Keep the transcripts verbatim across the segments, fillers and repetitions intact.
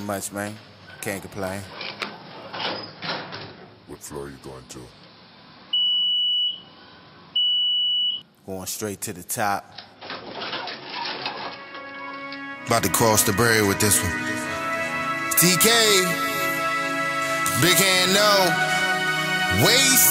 much, man. Can't complain. What floor you going to? Going straight to the top. About to cross the barrier with this one. T K, Big Hand No, W A S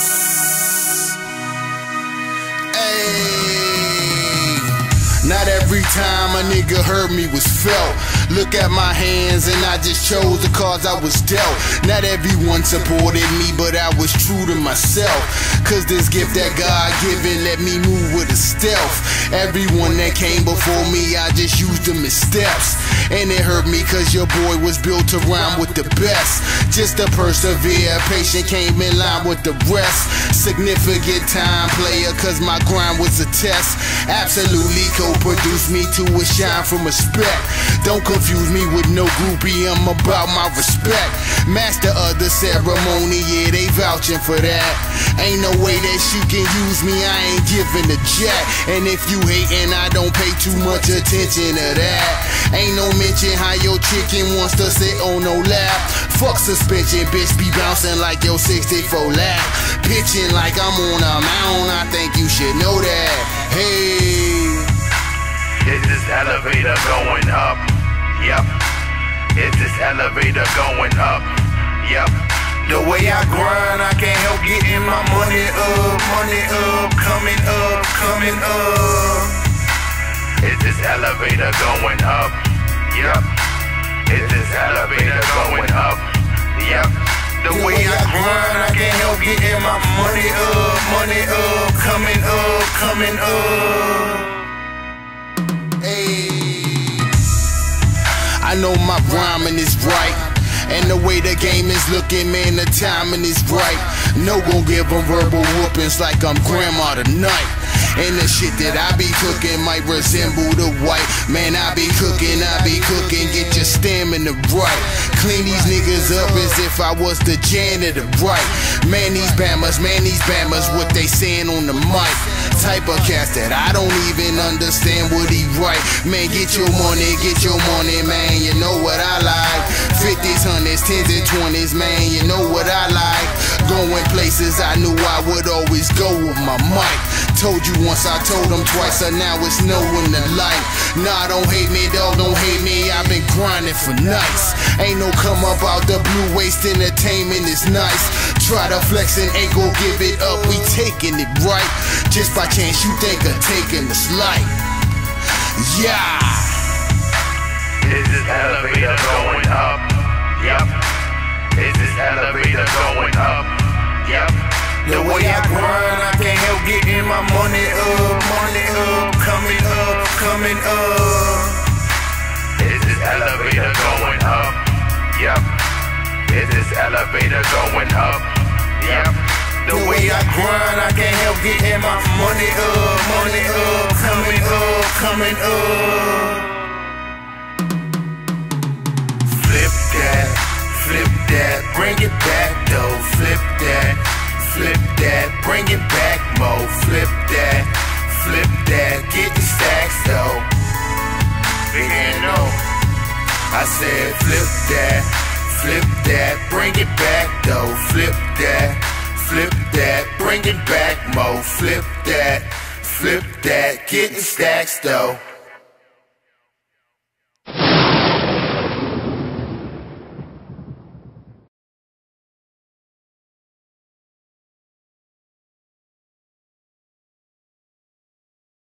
T E. Not every time a nigga heard me was felt. Look at my hands and I just chose the cards I was dealt. Not everyone supported me, but I was true to myself. Cause this gift that God given let me move with a stealth. Everyone that came before me, I just used them as steps. And it hurt me cause your boy was built to rhyme with the best. Just to persevere, patient came in line with the rest. Significant time player cause my grind was a test. Absolutely co-produced me to a shine from a spec. Don't confuse me with no groupie, I'm about my respect. Master of the ceremony, yeah, they vouching for that. Ain't no way that you can use me, I ain't giving a jack. And if you hatin', I don't pay too much attention to that. Ain't no mention how your chicken wants to sit on no lap. Fuck suspension, bitch be bouncing like your sixty-four lap. Pitching like I'm on a mound, I think you should know that. Hey, is this elevator going up? Yep. Is this elevator going up? Yep. The way I grind, I can't help getting my money up, money up, coming up, coming up. Is this elevator going up? Yep. Is this elevator going up? Yep. The way I grind, I can't help getting my money up, money up, coming up, coming up. hey. I know my rhyming is right, and the way the game is looking, man, the timing is right. No gon' give them verbal whoopings like I'm grandma tonight. And the shit that I be cooking might resemble the white. Man, I be cooking, I be cooking, get your stamina right. Clean these niggas up as if I was the janitor, right? Man, these bammers, man, these bammers, what they saying on the mic. Type of cast that I don't even understand what he write. Man, get your money, get your money, man, you know what I like. Fifties, hundreds, tens and twenties, man, you know what I like. Going places I knew I would always go with my mic. Told you once, I told them twice, so now it's no in the light. Nah, don't hate me, dog, don't hate me, I've been grinding for nights. Ain't no come up out the blue, waste entertainment is nice. Try to flex and ain't gon' give it up, we taking it right. Just by chance you think of taking the slight. Yeah. Is this elevator going up? Yep. Is this elevator going up? Yep. The way I grind, I can't help getting my money up, money up, coming up, coming up. Is this elevator going up? Yep. Is this elevator going up? Yep. The way I grind, I can't help getting my money up, money up, coming up, coming up. Flip that, flip that, bring it back though, flip that. Flip that, bring it back, mo. Flip that, flip that, get the stacks though. Big hand no. I said flip that, flip that, bring it back though. Flip that, flip that, bring it back, mo. Flip that, flip that, get the stacks though.